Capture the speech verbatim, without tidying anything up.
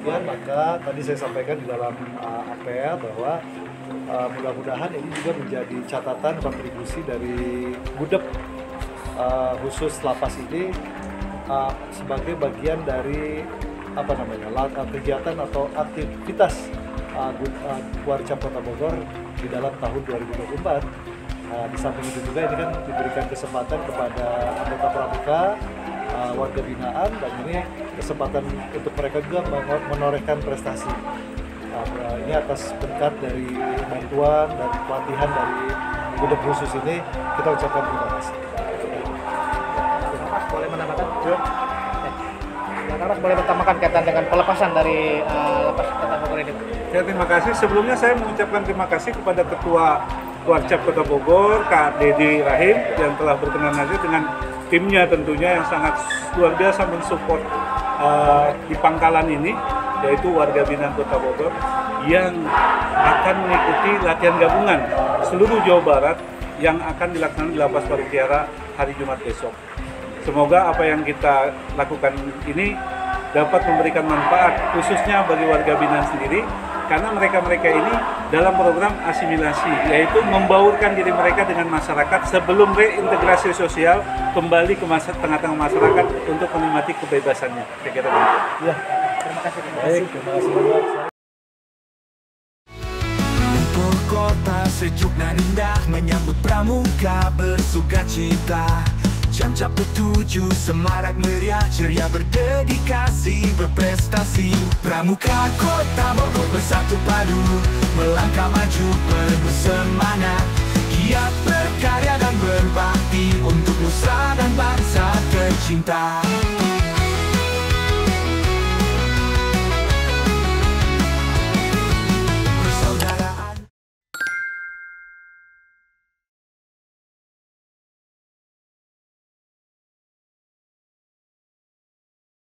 kemudian maka tadi saya sampaikan di dalam uh, apel bahwa uh, mudah-mudahan ini juga menjadi catatan kontribusi dari Gudeg uh, khusus lapas ini uh, sebagai bagian dari apa namanya kegiatan atau aktivitas uh, uh, Warcap Kota Bogor di dalam tahun dua ribu dua puluh empat. Uh, di samping itu juga ini kan diberikan kesempatan kepada anggota pramuka, uh, warga binaan, dan ini kesempatan untuk mereka juga menorehkan prestasi. Uh, ini atas berkat dari bantuan dan pelatihan dari Gudeg khusus ini, kita ucapkan terima kasih. Mas boleh menambahkan? Ya. Mas boleh bertambahkan kaitan dengan pelepasan dari uh, lapas Kota Bogor ini? Ya, terima kasih. Sebelumnya saya mengucapkan terima kasih kepada Ketua Warcap Kota Bogor, Kak Dedi Rahim, yang telah berkenan hadir dengan timnya tentunya yang sangat luar biasa mensupport uh, di pangkalan ini, yaitu warga binaan Kota Bogor yang akan mengikuti latihan gabungan seluruh Jawa Barat yang akan dilaksanakan di Lapas Parutiara hari Jumat besok. Semoga apa yang kita lakukan ini dapat memberikan manfaat khususnya bagi warga binaan sendiri, karena mereka-mereka ini dalam program asimilasi, yaitu membaurkan diri mereka dengan masyarakat sebelum reintegrasi sosial kembali ke masa tengah-tengah masyarakat untuk menikmati kebebasannya. Saya kira begitu. Ya, terima kasih. Baik, terima kasih banyak. Kota sejuk dan indah menyambut pramuka bersuka cita. Jam cap ketujuh semarak meriah ceria berdedikasi berprestasi. Pramuka Kota Bogor bersatu padu melangkah maju penuh semangat, giat berkarya dan berbakti untuk nusa dan bangsa tercinta.